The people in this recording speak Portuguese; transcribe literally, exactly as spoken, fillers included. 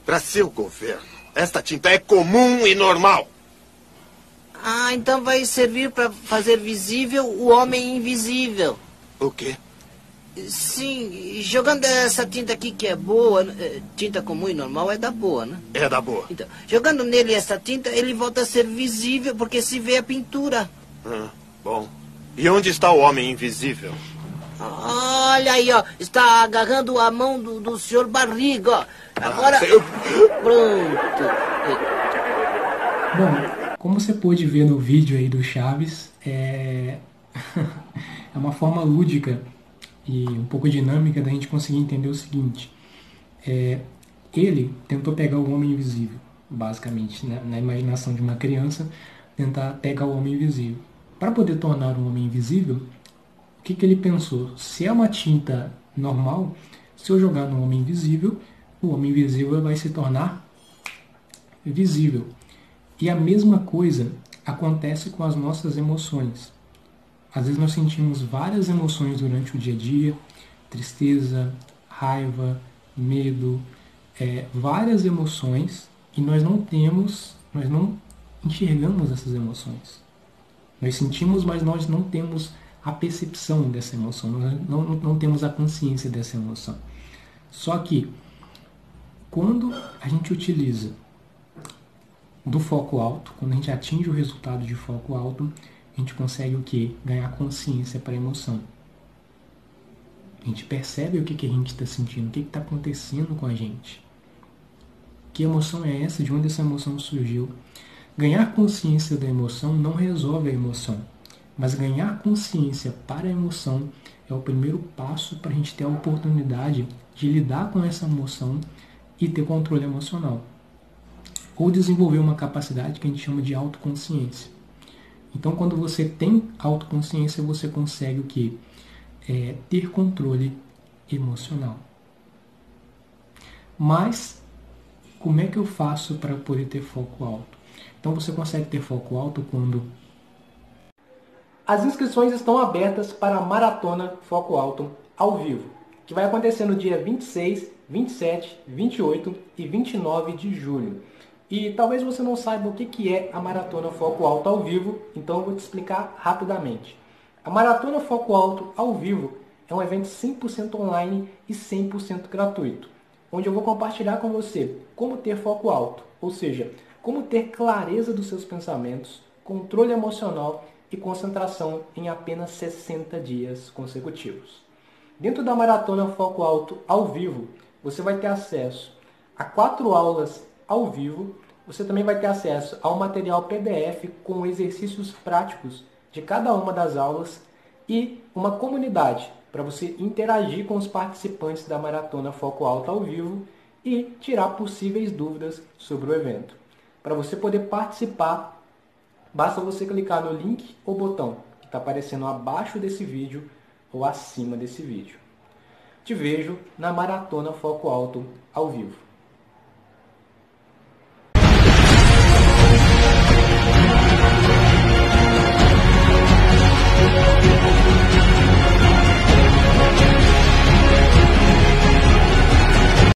Para seu governo, esta tinta é comum e normal. Ah, então vai servir para fazer visível o homem invisível. O quê? Sim, jogando essa tinta aqui que é boa, tinta comum e normal é da boa, né? É da boa. Então, jogando nele essa tinta, ele volta a ser visível porque se vê a pintura. Ah, bom. E onde está o homem invisível? Olha aí, ó. Está agarrando a mão do, do senhor Barriga, ó. Agora... Ah, eu... Pronto. Bom, como você pôde ver no vídeo aí do Chaves, é, é uma forma lúdica e um pouco dinâmica da gente conseguir entender o seguinte. É, ele tentou pegar o homem invisível, basicamente, né? Na imaginação de uma criança, tentar pegar o homem invisível. Para poder tornar um homem invisível, o que, que ele pensou? Se é uma tinta normal, se eu jogar no homem invisível, o homem invisível vai se tornar visível. E a mesma coisa acontece com as nossas emoções. Às vezes nós sentimos várias emoções durante o dia a dia, tristeza, raiva, medo, é, várias emoções, e nós não temos, nós não enxergamos essas emoções. Nós sentimos, mas nós não temos a percepção dessa emoção, nós não, não, não temos a consciência dessa emoção. Só que, quando a gente utiliza do foco alto, quando a gente atinge o resultado de foco alto, a gente consegue o quê? Ganhar consciência para a emoção. A gente percebe o que, que a gente está sentindo, o que está acontecendo com a gente. Que emoção é essa? De onde essa emoção surgiu? Ganhar consciência da emoção não resolve a emoção, mas ganhar consciência para a emoção é o primeiro passo para a gente ter a oportunidade de lidar com essa emoção e ter controle emocional. Ou desenvolver uma capacidade que a gente chama de autoconsciência. Então, quando você tem autoconsciência, você consegue o quê? É, ter controle emocional. Mas, como é que eu faço para poder ter foco alto? Então, você consegue ter foco alto quando... As inscrições estão abertas para a Maratona Foco Alto ao vivo, que vai acontecer no dia vinte e seis, vinte e sete, vinte e oito e vinte e nove de julho. E talvez você não saiba o que é a Maratona Foco Alto ao vivo, então eu vou te explicar rapidamente. A Maratona Foco Alto ao vivo é um evento cem por cento online e cem por cento gratuito, onde eu vou compartilhar com você como ter foco alto, ou seja, como ter clareza dos seus pensamentos, controle emocional e concentração em apenas sessenta dias consecutivos. Dentro da Maratona Foco Alto ao vivo, você vai ter acesso a quatro aulas ao vivo, você também vai ter acesso ao material P D F com exercícios práticos de cada uma das aulas e uma comunidade para você interagir com os participantes da Maratona Foco Alto ao vivo e tirar possíveis dúvidas sobre o evento. Para você poder participar, basta você clicar no link ou botão que está aparecendo abaixo desse vídeo ou acima desse vídeo. Te vejo na Maratona Foco Alto ao vivo.